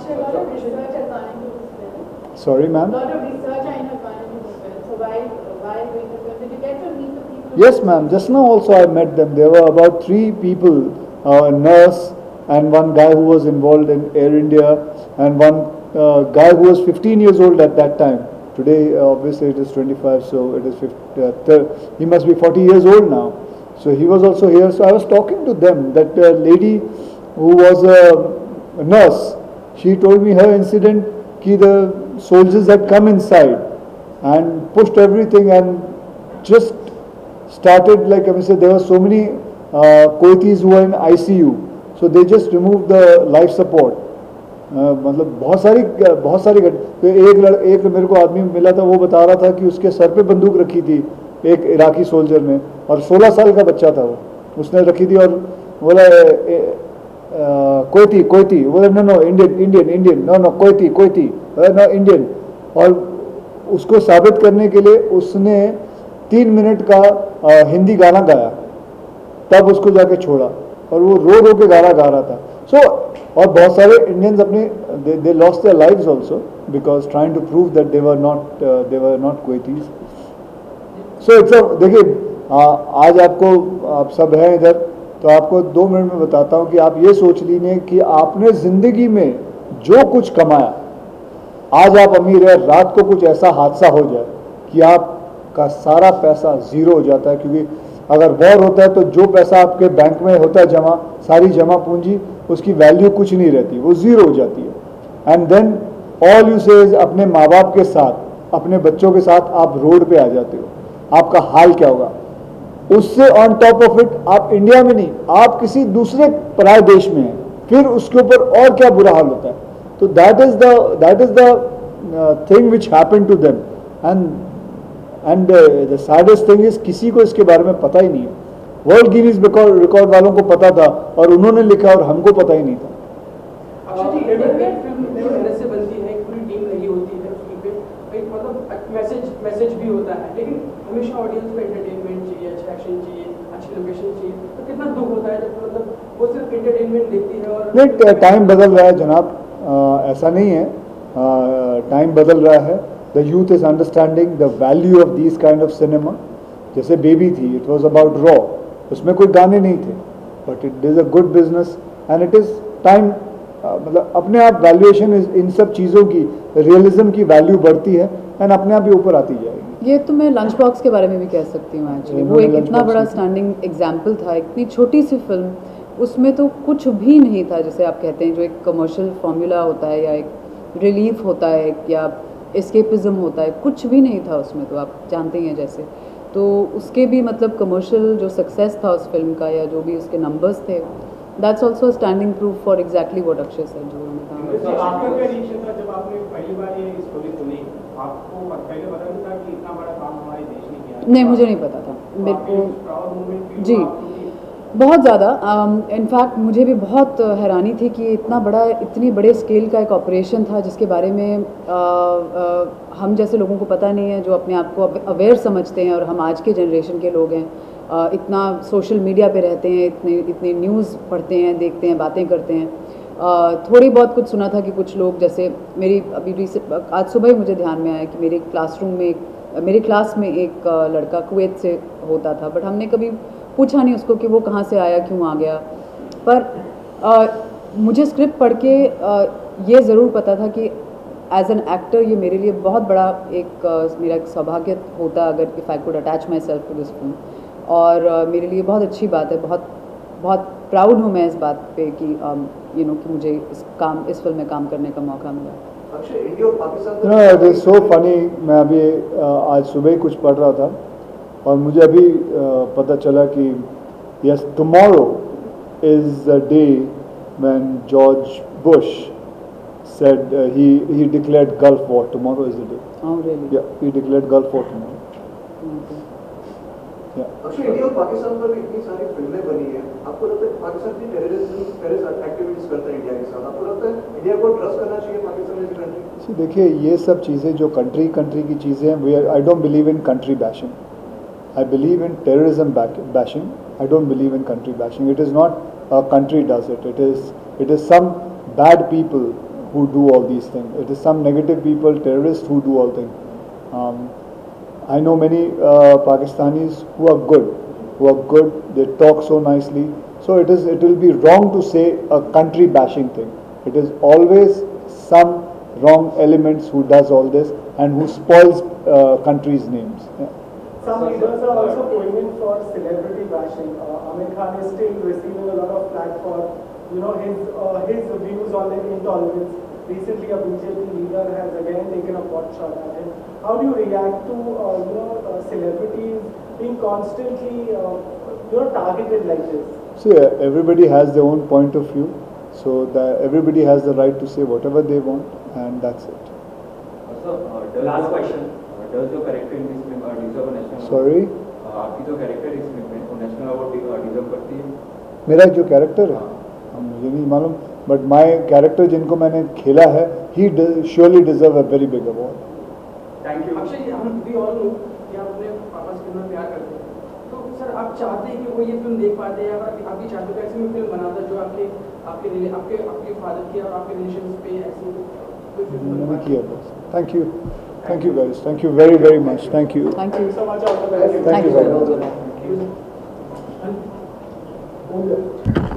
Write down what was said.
Actually, a lot of research has gone into this film. Sorry, A ma'am. lot of research has gone into this film. So why doing the film? Did you get to meet the people? Yes, ma'am. Just now also I met them. There were about 3 people, a nurse and one guy who was involved in Air India and one guy who was 15 years old at that time. Today, obviously, it is 25, so it is 50, he must be 40 years old now. So he was also here. So I was talking to them. That lady who was a nurse, she told me her incident. Ki the soldiers had come inside and pushed everything and just started, like I said, there were so many Kuwaitis who were in ICU, so they just removed the life support. मतलब बहुत सारी तो एक मेरे को आदमी मिला था, वो बता रहा था कि उसके सर पे बंदूक रखी थी एक इराकी सोल्जर ने, और 16 साल का बच्चा था वो, उसने रखी थी और बोला कोयती, बोला no Indian, no Kuwaiti no Indian, और उसको साबित करने के लिए उसने 3 मिनट का हिंदी गाना गाया, तब उसको जाके छोड़ा, और वो रो के गाना गा रहा था. सो और बहुत सारे इंडियंस अपने they lost their lives also because trying to prove that they were not Kuwaitis. So it's देखिए, आज आप सब हैं इधर, तो आपको 2 मिनट में बताता हूँ कि आप ये सोच लीजिए कि आपने ज़िंदगी में जो कुछ कमाया, आज आप अमीर है, रात को कुछ ऐसा हादसा हो जाए कि आपका सारा पैसा ज़ीरो हो जाता है. क्योंकि अगर वॉर होता है तो जो पैसा आपके बैंक में होता है जमा, सारी जमा पूंजी, उसकी वैल्यू कुछ नहीं रहती, वो ज़ीरो हो जाती है. एंड देन ऑल यू से अपने माँ बाप के साथ, अपने बच्चों के साथ आप रोड पे आ जाते हो, आपका हाल क्या होगा. उससे ऑन टॉप ऑफ इट आप इंडिया में नहीं, आप किसी दूसरे पराय देश में हैं, फिर उसके ऊपर और क्या बुरा हाल होता है. तो that is the thing which happen to them. And the saddest thing is किसी को इसके बारे में पता ही नहीं है. वर्ल्ड गिनीज रिकॉर्ड वालों को पता था और उन्होंने लिखा और हमको पता ही नहीं था. से बनती है, पूरी टीम लगी होती है उसकी पे, एक मतलब मैसेज भी होता है, लेकिन हमेशा ऑडियंस को एंटरटेनमेंट चाहिए, अच्छा एक्शन चाहिए, अच्छी लोकेशन चाहिए. तो कितना दुख होता है जब मतलब वो सिर्फ एंटरटेनमेंट देखती है. और नहीं, टाइम बदल रहा है जनाब, ऐसा नहीं है. टाइम बदल रहा है. The youth is understanding the value of this kind of cinema. जैसे बेबी थी, इट वॉज अबाउट रॉ, उसमें कोई गाने नहीं थे, but it is a good business and it is time. मतलब अपने आप वैल्यूएशन इन सब चीज़ों की, रियलिज्म की वैल्यू बढ़ती है एंड अपने आप ही ऊपर आती जाएगी. ये तो मैं लंच बॉक्स के बारे में भी कह सकती हूँ. एक्चुअली वो एक इतना बड़ा स्टैंडिंग एग्जाम्पल था, इतनी छोटी सी फिल्म, उसमें तो कुछ भी नहीं था, जैसे आप कहते हैं जो एक कमर्शियल फार्मूला होता है या एक रिलीफ होता है या एस्केपिज्म होता है, कुछ भी नहीं था उसमें. तो आप जानते ही हैं जैसे, तो उसके भी मतलब कमर्शियल जो सक्सेस था उस फिल्म का या जो भी उसके नंबर्स थे, that's also standing proof for exactly what Akshay said, जो उन्होंने कहा. आपका क्या रिएक्शन था जब आपने पहली बार ये स्टोरी सुनी? आपको पहले पता नहीं था कि इतना बड़ा काम हमारे देश ने किया? नहीं, मुझे नहीं पता था. मेरे को जी बहुत ज़्यादा, इनफैक्ट मुझे भी बहुत हैरानी थी कि इतनी बड़े स्केल का एक ऑपरेशन था जिसके बारे में हम जैसे लोगों को पता नहीं है, जो अपने आप को अवेयर समझते हैं, और हम आज के जनरेशन के लोग हैं, इतना सोशल मीडिया पे रहते हैं, इतने न्यूज़ पढ़ते हैं, देखते हैं, बातें करते हैं. थोड़ी बहुत कुछ सुना था कि कुछ लोग, जैसे आज सुबह ही मुझे ध्यान में आया कि मेरे क्लास में एक लड़का कुवैत से होता था, बट हमने कभी पूछा नहीं उसको कि वो कहाँ से आया, क्यों आ गया. पर मुझे स्क्रिप्ट पढ़ के ये ज़रूर पता था कि एज एन एक्टर ये मेरे लिए बहुत बड़ा मेरा एक सौभाग्य होता अगर if I could attach myself to this film. और मेरे लिए बहुत अच्छी बात है, बहुत प्राउड हूँ मैं इस बात पे कि कि मुझे इस फिल्म में काम करने का मौका मिला. It is so funny. मैं अभी आज सुबह ही कुछ पढ़ रहा था और मुझे अभी पता चला कि yes, tomorrow is the day when George Bush said he declared Gulf War. Tomorrow is the day. Oh really? Yeah, he declared Gulf War tomorrow. Okay. Yeah. अच्छा, इंडिया और पाकिस्तान पर इतनी सारी फिल्में बनी हैं, आपको लगता है पाकिस्तान की टेररिस्ट एक्टिविटीज करता है इंडिया के साथ? आपको लगता है इंडिया को ट्रस्ट करना चाहिए पाकिस्तान जैसी कंट्री? देखिए, ये सब चीज़ें जो कंट्री की चीज़ें हैं, I don't believe in country bashing. I believe in terrorism bashing. I don't believe in country bashing. It is not a country does it. It is some bad people who do all these things. It is some negative people, terrorists who do all things. I know many Pakistanis who are good. They talk so nicely. So it will be wrong to say a country bashing thing. It is always some wrong elements who does all this and who spoils countries' names. Yeah. Some leaders are also going in for celebrity bashing. Amir Khan is still receiving a lot of flack for, his views on intolerance. Recently, a BJP leader has again taken a pot shot at him. How do you react to, celebrities being constantly, targeted like this? So everybody has their own point of view. So everybody has the right to say whatever they want, and that's it. Last question. Does your character in this film deserve a national award? Sorry? आपकी जो character इस film में वो national award deserve करती है? मेरा जो character है मुझे नहीं मालूम, बट माय कैरेक्टर जिनको मैंने खेला है, he surely deserve a very big award. Thank you. Akshay, हम भी ऑल नो कि आप अपने पापा से कितना प्यार करते हैं, तो सर आप चाहते हैं कि वो ये फिल्म देख पाते हैं, या आप भी चाहते हो ऐसी में फिल्म बनाता जो आपके फादर की और आपके रिलेशंस पे ऐसी कोई फिल्म मैंने किया बस. Thank you. Thank you guys. Thank you very, very much. Thank you. Thank you so much. All the best. Thank you very much. Thank you.